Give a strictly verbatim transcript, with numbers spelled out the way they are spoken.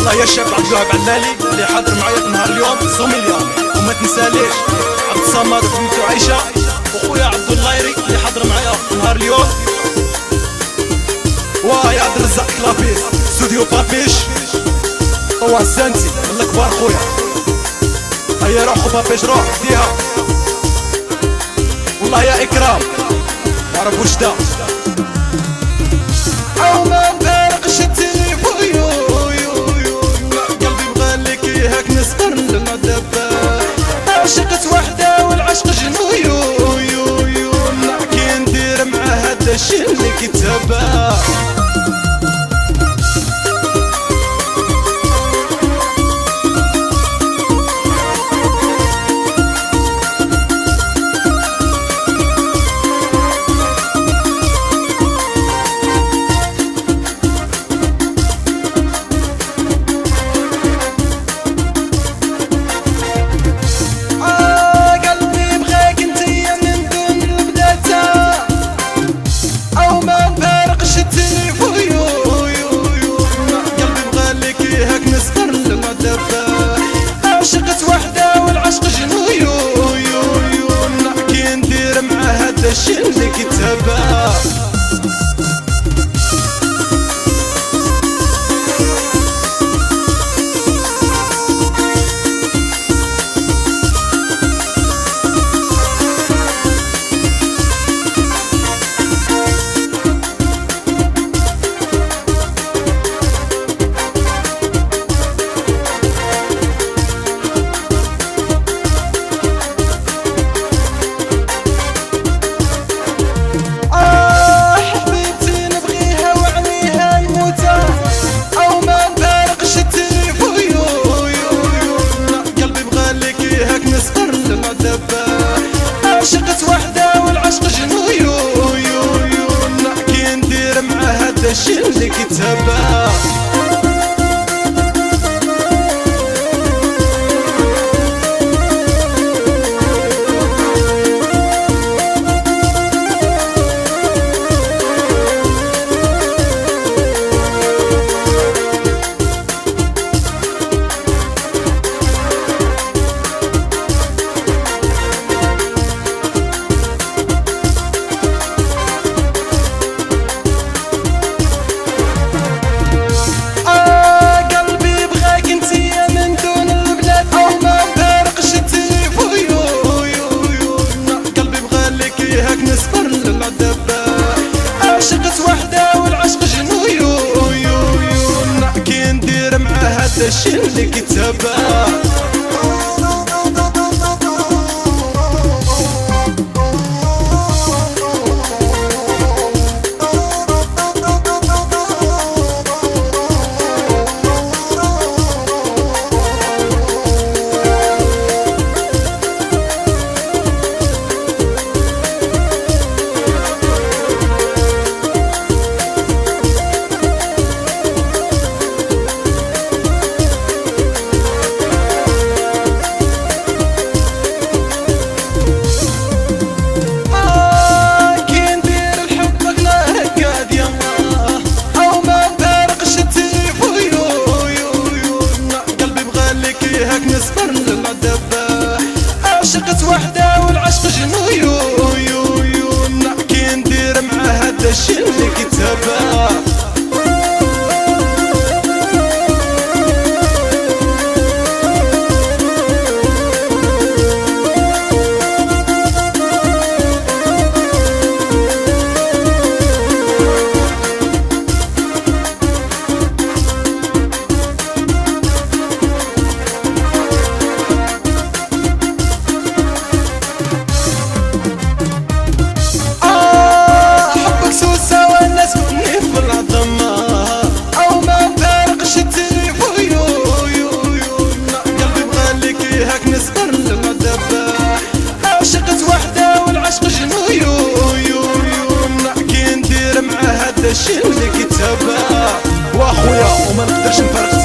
والله يا شاب عبد الوهاب علالي اللي حاضر معايا في نهار اليوم سوميليا. وما تنساليش عبد الصمد وبنتو عايشه وخويا عبد اللايري اللي حاضر معايا في نهار اليوم. ويا عبد الرزاق كلابيس استوديو بابيش طوع الزانتي من الكبار خويا. هيا روحوا بابيش روح ديها والله يا اكرام عرف وش دا او ما نفارقش التليفون يو يو يو قلبي بغالك هاك نسهر للمدبة عشقت وحدة والعشق جنو يو يو يو كي ندير مع هذا الشي اللي كتبه عشقت وحدة والعشق جنو يو يو يو كي ندير مع هذا الشي اللي كتبه عشقت وحدة والعشق جنو يو يو يو كي ندير مع هذا الشي اللي كتبه عشقت وحدة والعشق جنو يو يو يو كي ندير مع هذا الشي اللي كتبه عشقت وحدة والعشق جنو يو يو يو كي ندير مع هذا الشي اللي كتبه عشقت وحدة والعشق جنو يو يو يو كي ندير مع هذا الشي اللي كتبه. واخويا وما نقدرش نفرق